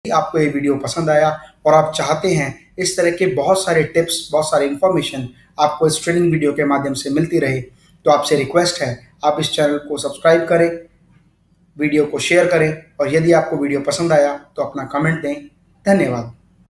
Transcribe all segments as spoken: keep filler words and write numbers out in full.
आपको ये वीडियो पसंद आया और आप चाहते हैं इस तरह के बहुत सारे टिप्स, बहुत सारे इन्फॉर्मेशन आपको इस ट्रेनिंग वीडियो के माध्यम से मिलती रहे, तो आपसे रिक्वेस्ट है आप इस चैनल को सब्सक्राइब करें, वीडियो को शेयर करें और यदि आपको वीडियो पसंद आया तो अपना कमेंट दें। धन्यवाद।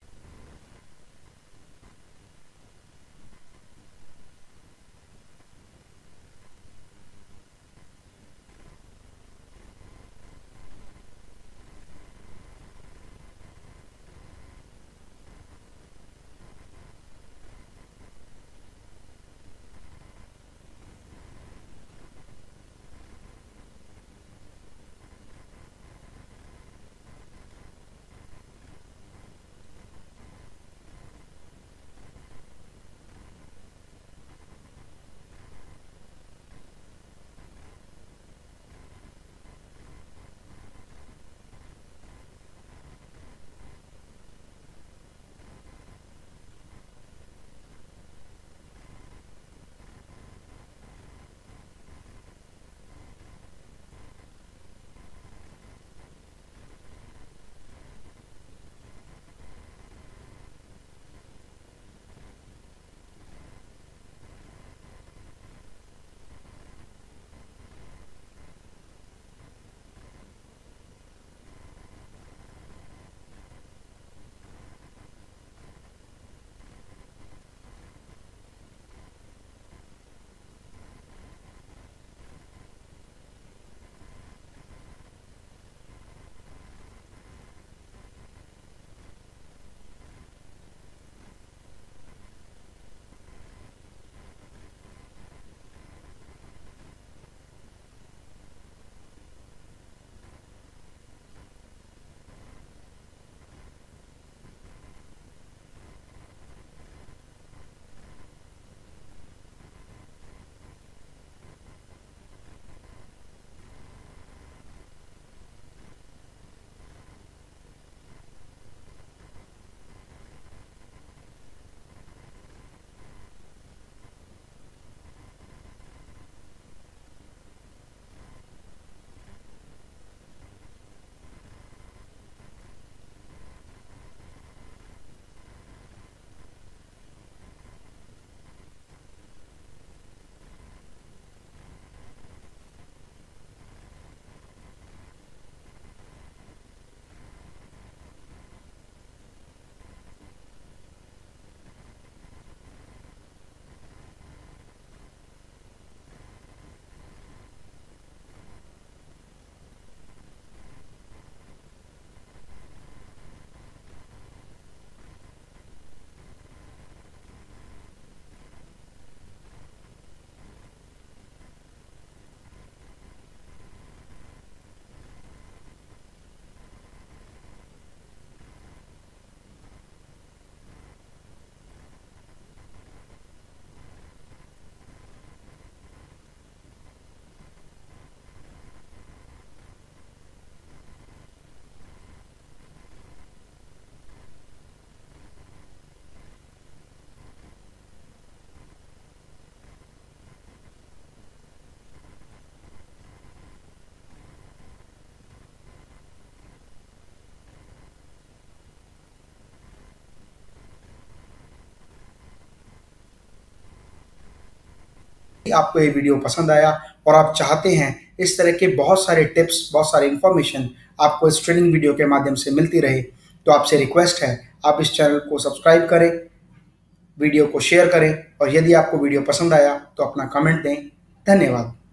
आपको ये वीडियो पसंद आया और आप चाहते हैं इस तरह के बहुत सारे टिप्स, बहुत सारे इन्फॉर्मेशन आपको इस ट्रेनिंग वीडियो के माध्यम से मिलती रहे, तो आपसे रिक्वेस्ट है आप इस चैनल को सब्सक्राइब करें, वीडियो को शेयर करें और यदि आपको वीडियो पसंद आया तो अपना कमेंट दें। धन्यवाद।